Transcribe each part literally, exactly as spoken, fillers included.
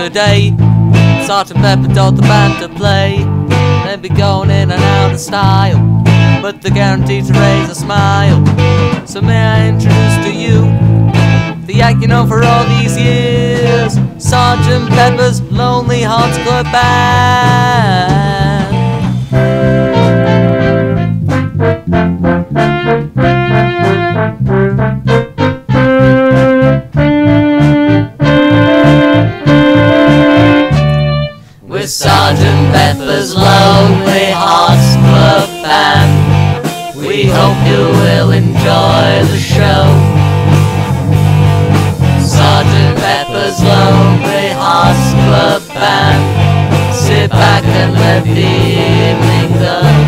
a day. Sergeant Pepper told the band to play. They'd be going in and out of style, but they're guaranteed to raise a smile. So may I introduce to you the act you know for all these years, Sergeant Pepper's Lonely Hearts Club Band. With Sergeant Pepper's Lonely Hearts Club Band, we hope you will enjoy the show. Sergeant Pepper's Lonely Hearts Club Band, sit back and let the evening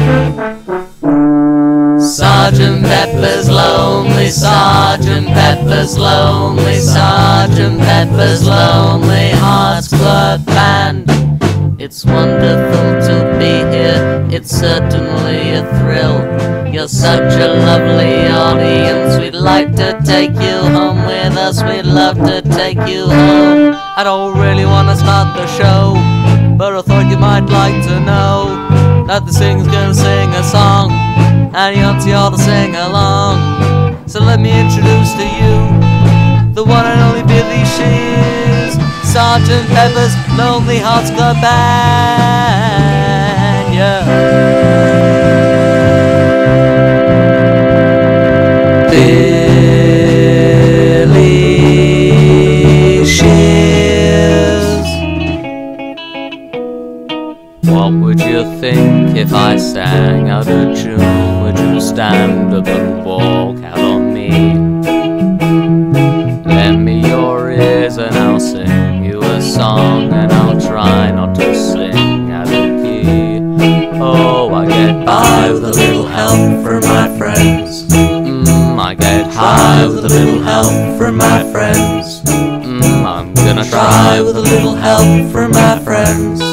go. Sergeant Pepper's Lonely, Sergeant Pepper's Lonely, Sergeant Pepper's Lonely Hearts Club Band. It's wonderful to be here, it's certainly a thrill. You're such a lovely audience, we'd like to take you home with us, we'd love to take you home. I don't really want to start the show, but I thought you might like to know that the singer's gonna sing a song, and he wants you all to sing along. So let me introduce to you the one and only Billy Shears, Sergeant Pepper's Lonely Hearts Club Band, yeah. Billy Shears. What would you think if I sang out a tune? Would you stand up and walk out on me? Lend me your ears and I'll sing you a song, and I'll try not to sing out of key. Oh, I get by with a little help from my friends. Mmm, I get high with a little help from my friends. Mmm, I'm gonna try with a little help from my friends.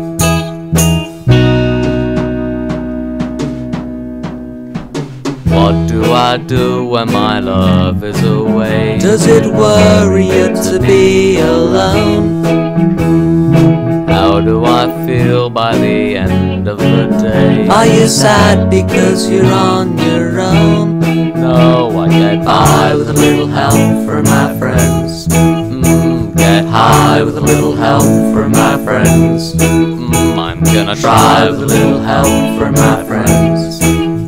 What do I do when my love is away? Does it worry you to be alone? How do I feel by the end of the day? Are you sad because you're on your own? No, I get by with a little help from my friends. Mmm, get high with a little help from my friends. Mmm, I'm gonna try with a little help from my friends.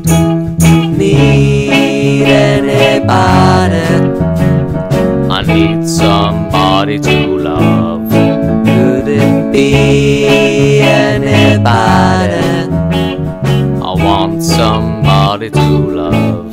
Need anybody? I need somebody to love. Could it be anybody? I want somebody to love.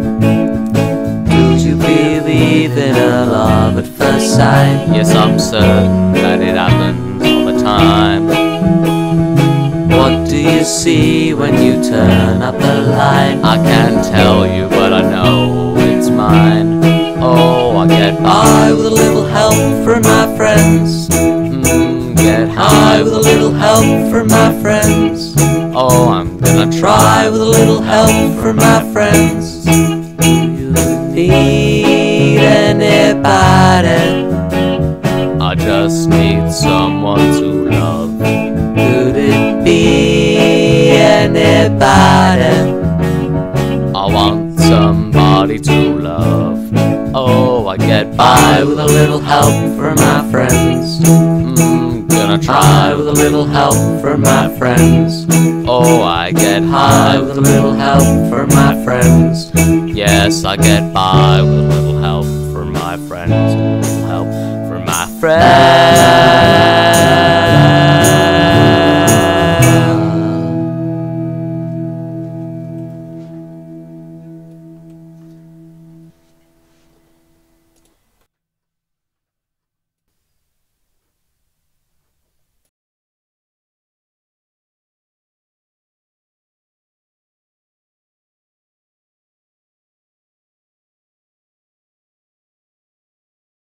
Do you believe in a love at first sight? Yes, I'm certain that it happens all the time. What do you see when you turn up the light? I can't tell you, but I know it's mine. Oh, I get by with a little help from my friends. Mmm, get high with a little help from my friends. Oh, I'm gonna try with a little help from my friends. Do you need anybody? I just need someone to love. Could it be anybody? I want somebody to love. Oh, I get by with a little help from my friends. Mmm, gonna try with a little help from my friends. Oh, I get high with a little help from my friends. Yes, I get by with a little help from my friends. A little help from my friends.